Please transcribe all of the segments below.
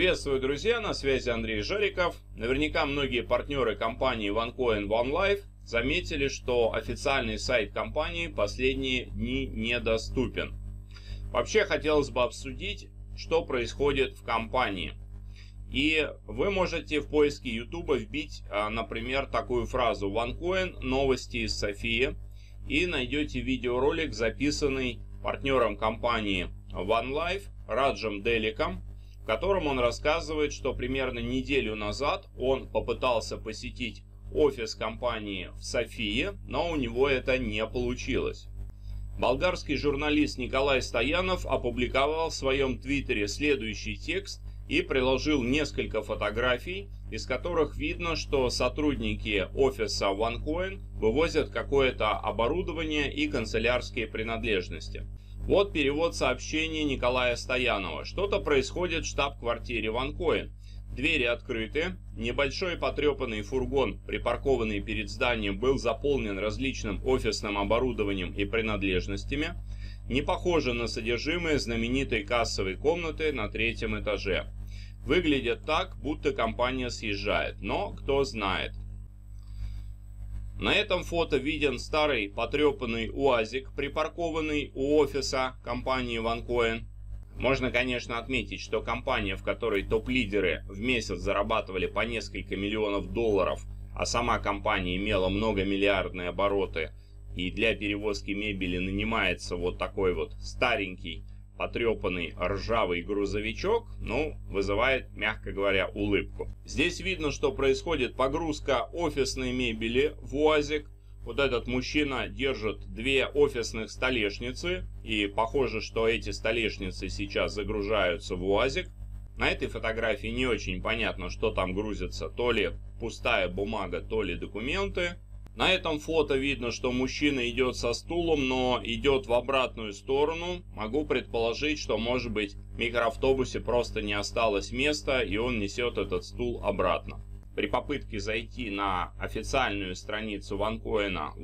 Приветствую, друзья, на связи Андрей Жариков. Наверняка многие партнеры компании OneCoin OneLife заметили, что официальный сайт компании последние дни недоступен. Вообще хотелось бы обсудить, что происходит в компании. И вы можете в поиске YouTube вбить, например, такую фразу OneCoin новости из Софии и найдете видеоролик, записанный партнером компании OneLife Раджем Деликом, в котором он рассказывает, что примерно неделю назад он попытался посетить офис компании в Софии, но у него это не получилось. Болгарский журналист Николай Стоянов опубликовал в своем твиттере следующий текст и приложил несколько фотографий, из которых видно, что сотрудники офиса OneCoin вывозят какое-то оборудование и канцелярские принадлежности. Вот перевод сообщения Николая Стоянова. Что-то происходит в штаб-квартире OneCoin. Двери открыты, небольшой потрепанный фургон, припаркованный перед зданием, был заполнен различным офисным оборудованием и принадлежностями. Не похоже на содержимое знаменитой кассовой комнаты на 3-м этаже. Выглядит так, будто компания съезжает, но кто знает. На этом фото виден старый потрепанный УАЗик, припаркованный у офиса компании OneCoin. Можно, конечно, отметить, что компания, в которой топ-лидеры в месяц зарабатывали по несколько миллионов долларов, а сама компания имела многомиллиардные обороты, и для перевозки мебели нанимается вот такой вот старенький, потрепанный ржавый грузовичок, вызывает, мягко говоря, улыбку. Здесь видно, что происходит погрузка офисной мебели в УАЗик. Вот этот мужчина держит 2 офисных столешницы, и похоже, что эти столешницы сейчас загружаются в УАЗик. На этой фотографии не очень понятно, что там грузится, то ли пустая бумага, то ли документы. На этом фото видно, что мужчина идет со стулом, но идет в обратную сторону. Могу предположить, что, может быть, в микроавтобусе просто не осталось места, и он несет этот стул обратно. При попытке зайти на официальную страницу OneCoin,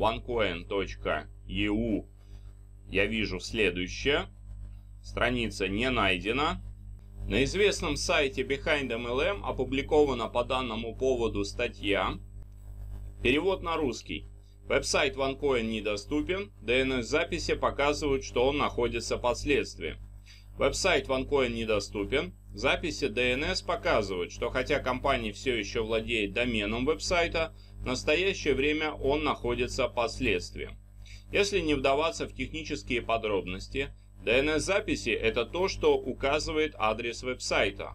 onecoin.eu, я вижу следующее. Страница не найдена. На известном сайте BehindMLM опубликована по данному поводу статья. Перевод на русский. Веб-сайт OneCoin недоступен. DNS-записи показывают, что он находится под следствием. Веб-сайт OneCoin недоступен. Записи DNS показывают, что хотя компания все еще владеет доменом веб-сайта, в настоящее время он находится под следствием. Если не вдаваться в технические подробности, DNS-записи – это то, что указывает адрес веб-сайта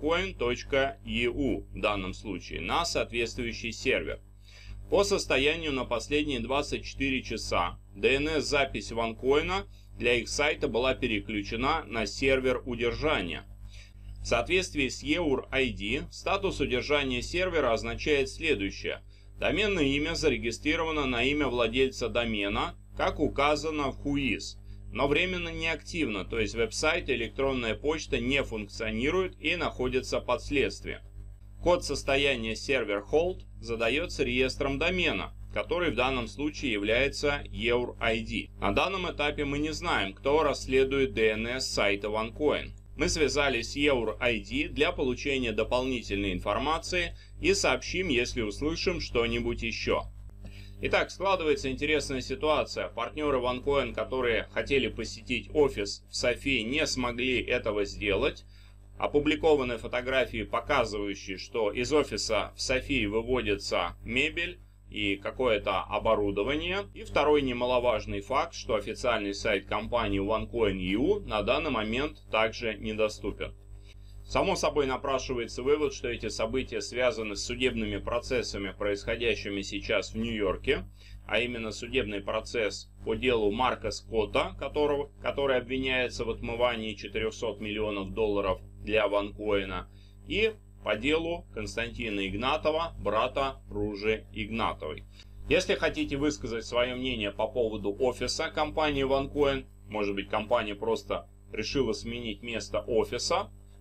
onecoin.eu в данном случае на соответствующий сервер. По состоянию на последние 24 часа DNS-запись OneCoin для их сайта была переключена на сервер удержания. В соответствии с EUR-ID статус удержания сервера означает следующее. Доменное имя зарегистрировано на имя владельца домена, как указано в Whois, но временно неактивно, то есть веб-сайт и электронная почта не функционируют и находятся под следствием. Код состояния сервер hold задается реестром домена, который в данном случае является EUR-ID. На данном этапе мы не знаем, кто расследует DNS сайта OneCoin. Мы связались с EUR-ID для получения дополнительной информации и сообщим, если услышим что-нибудь еще. Итак, складывается интересная ситуация. Партнеры OneCoin, которые хотели посетить офис в Софии, не смогли этого сделать. Опубликованы фотографии, показывающие, что из офиса в Софии выводится мебель и какое-то оборудование. И второй немаловажный факт, что официальный сайт компании OneCoin.eu на данный момент также недоступен. Само собой напрашивается вывод, что эти события связаны с судебными процессами, происходящими сейчас в Нью-Йорке, а именно судебный процесс по делу Марка Скотта, который обвиняется в отмывании 400 миллионов долларов для OneCoin, и по делу Константина Игнатова, брата Ружи Игнатовой. Если хотите высказать свое мнение по поводу офиса компании OneCoin, может быть, компания просто решила сменить место офиса,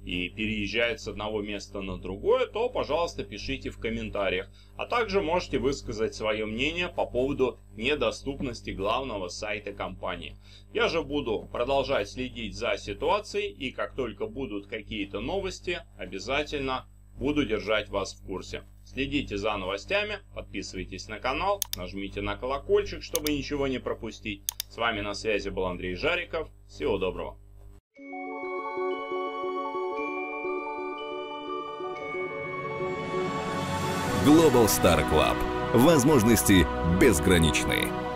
и переезжает с одного места на другое, то, пожалуйста, пишите в комментариях. А также можете высказать свое мнение по поводу недоступности главного сайта компании. Я же буду продолжать следить за ситуацией, и как только будут какие-то новости, обязательно буду держать вас в курсе. Следите за новостями, подписывайтесь на канал, нажмите на колокольчик, чтобы ничего не пропустить. С вами на связи был Андрей Жариков. Всего доброго. Global Star Club. Возможности безграничны.